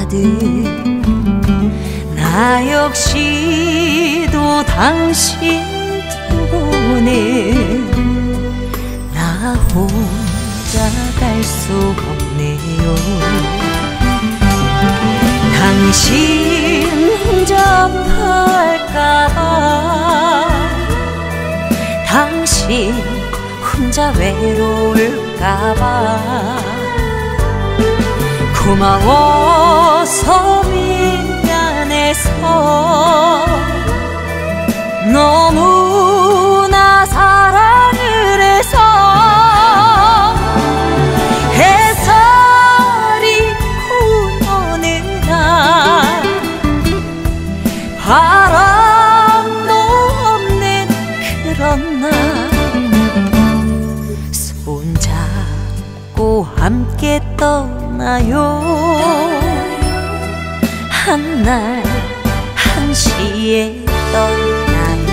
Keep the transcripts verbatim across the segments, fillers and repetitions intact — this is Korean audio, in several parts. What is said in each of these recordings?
가득 나 역시도 당신 두고는 나 혼자 갈 수 없네요. 당신 혼잡할까봐 당신 혼자 외로울까봐 고마워서 미안해서 너무나 사랑을 해서 햇살이 고운 어느 날 바람도 없는 그런 날 손잡고 함께 떠나요. 한날 한시에 떠나요.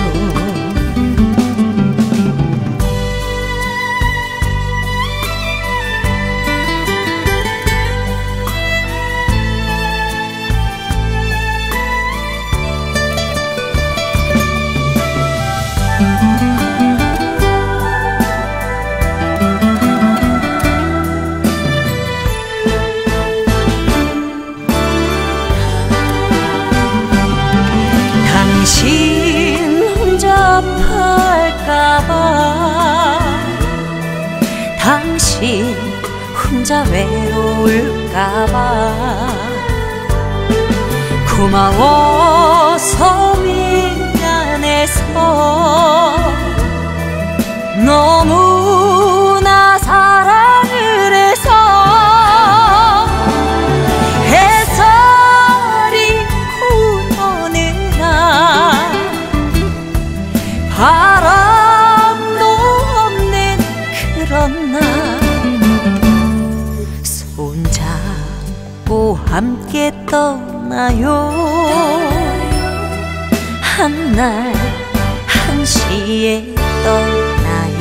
당신 혼잡할까봐 당신 혼자 외로울까봐 고마워서 미안해서 너무나 사랑을 해서 햇살이 고운 어느 날 바람도 없는 그런 날 손잡고 함께 떠나요. 한날 한시에 떠나요.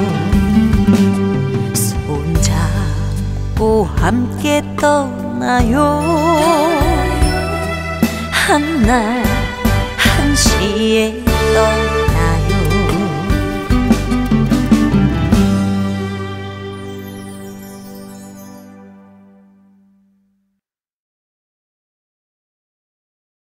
손잡고 함께 떠나요. 한날 한시에